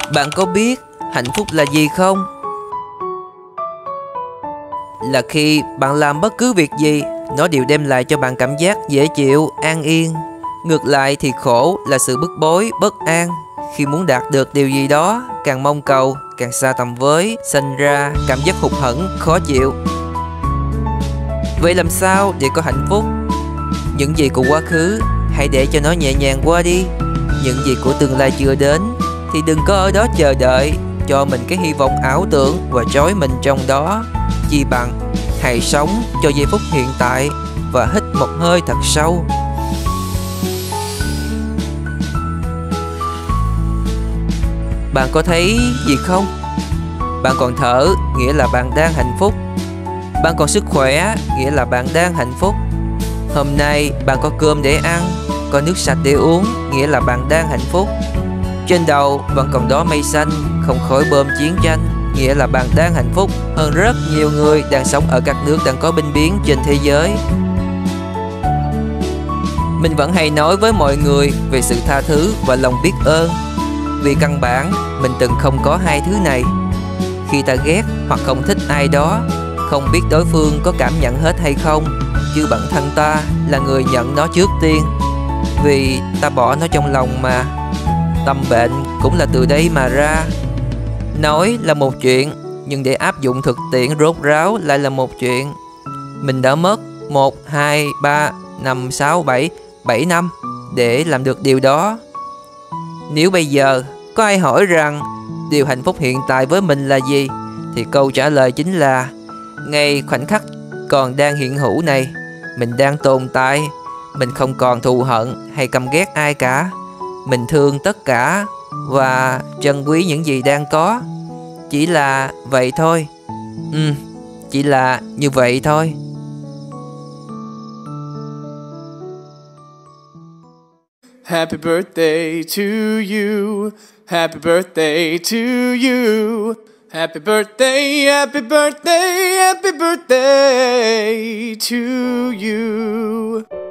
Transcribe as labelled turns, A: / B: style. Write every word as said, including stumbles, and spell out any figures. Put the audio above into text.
A: Bạn có biết hạnh phúc là gì không? Là khi bạn làm bất cứ việc gì, nó đều đem lại cho bạn cảm giác dễ chịu, an yên. Ngược lại thì khổ là sự bức bối, bất an. Khi muốn đạt được điều gì đó, càng mong cầu, càng xa tầm với, sinh ra cảm giác hụt hẫng, khó chịu. Vậy làm sao để có hạnh phúc? Những gì của quá khứ, hãy để cho nó nhẹ nhàng qua đi. Những gì của tương lai chưa đến, thì đừng có ở đó chờ đợi, cho mình cái hy vọng ảo tưởng và trói mình trong đó. Chi bằng hãy sống cho giây phút hiện tại và hít một hơi thật sâu. Bạn có thấy gì không? Bạn còn thở, nghĩa là bạn đang hạnh phúc. Bạn còn sức khỏe, nghĩa là bạn đang hạnh phúc. Hôm nay bạn có cơm để ăn, có nước sạch để uống, nghĩa là bạn đang hạnh phúc. Trên đầu vẫn còn đó mây xanh, không khói bom chiến tranh, nghĩa là bạn đang hạnh phúc hơn rất nhiều người đang sống ở các nước đang có binh biến trên thế giới. Mình vẫn hay nói với mọi người về sự tha thứ và lòng biết ơn. Vì căn bản mình từng không có hai thứ này. Khi ta ghét hoặc không thích ai đó, không biết đối phương có cảm nhận hết hay không, chứ bản thân ta là người nhận nó trước tiên. Vì ta bỏ nó trong lòng mà. Tâm bệnh cũng là từ đây mà ra. Nói là một chuyện, nhưng để áp dụng thực tiễn rốt ráo lại là một chuyện. Mình đã mất một, hai, ba, năm, sáu, bảy, bảy năm để làm được điều đó. Nếu bây giờ có ai hỏi rằng điều hạnh phúc hiện tại với mình là gì, thì câu trả lời chính là ngay khoảnh khắc còn đang hiện hữu này, mình đang tồn tại. Mình không còn thù hận hay căm ghét ai cả. Mình thương tất cả và trân quý những gì đang có. Chỉ là vậy thôi. Ừ, chỉ là như vậy thôi.
B: Happy birthday to you. Happy birthday to you. Happy birthday, happy birthday, happy birthday to you.